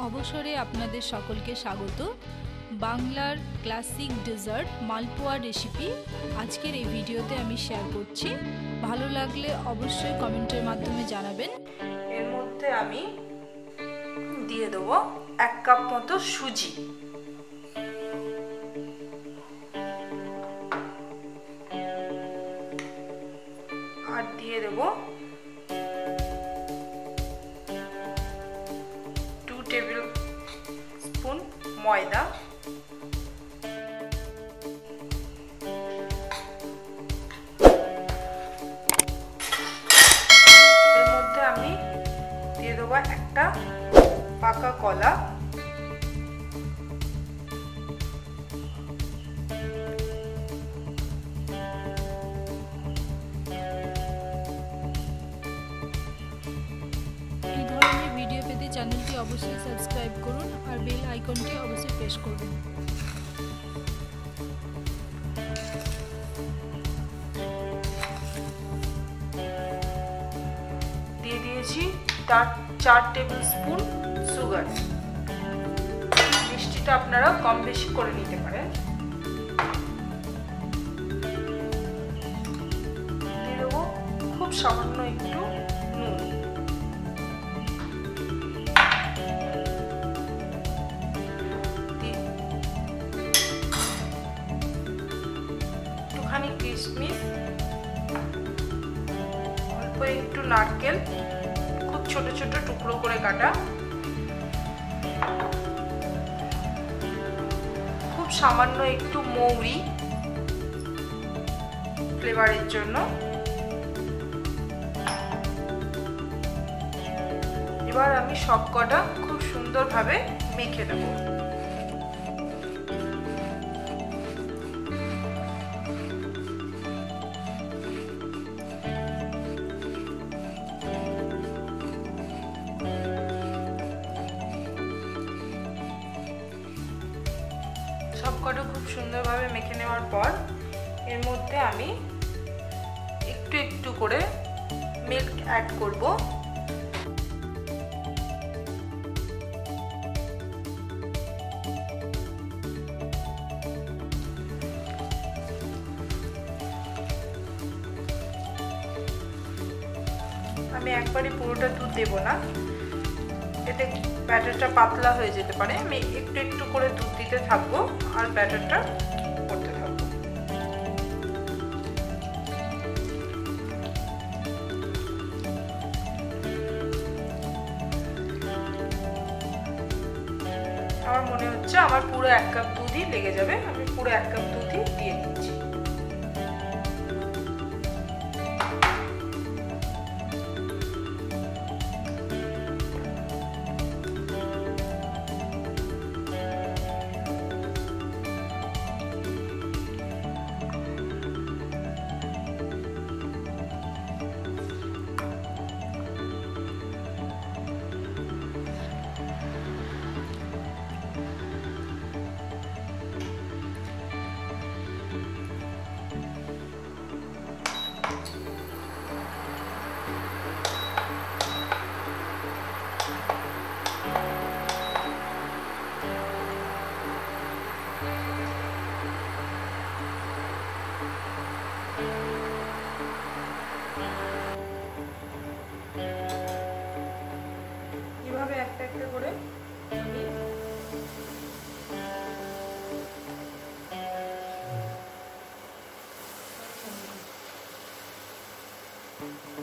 অবসরে আপনাদের সকলকে স্বাগত। বাংলার ক্লাসিক ডেজার্ট মালপোয়া রেসিপি আজকের এই ভিডিওতে আমি শেয়ার করছি। ভালো লাগলে অবশ্যই কমেন্টের মাধ্যমে জানাবেন। এর মধ্যে আমি দিয়ে দেবো 1 কাপ মতো সুজি, আর দিয়ে দেবো 2 টেবিল স্পুন ময়দা, এর মধ্যে আমি দিয়ে দেবো একটা পাকা কলা, ভিডিও পেতে চ্যানেলটি অবশ্যই সাবস্ক্রাইব করুন আর বেল আইকনটি অবশ্যই প্রেস করুন। দিয়ে দিয়েছি 4 টেবিল স্পুন সুগার। মিষ্টিটা আপনারা কম বেশি করে নিতে পারেন। দিয়ে দেবো খুব সামান্য একটু নুন, একটুখানি কিশমিশ, অল্প একটু নারকেল খুব ছোট ছোট টুকরো করে কাটা, খুব সামান্য একটু মৌরি ফ্লেভারের জন্য। এবার আমি সবকটা খুব সুন্দরভাবে মেখে দেবো। সবকটা খুব সুন্দরভাবে মেখে নেওয়ার পর এর মধ্যে আমি একটু একটু করে মিল্ক অ্যাড করব। আমি একবারে পুরোটা দুধ দেব না, এতে ব্যাটারটা পাতলা হয়ে যেতে পারে। আমি একটু একটু করে দুধ দিতে থাকবো আর ব্যাটারটা করতে থাকবো। আমার মনে হচ্ছে আমার পুরো 1 কাপ দুধই লেগে যাবে। আমি পুরো 1 কাপ দুধই দিয়ে দিচ্ছি। এভাবে একটা একটা করে আমি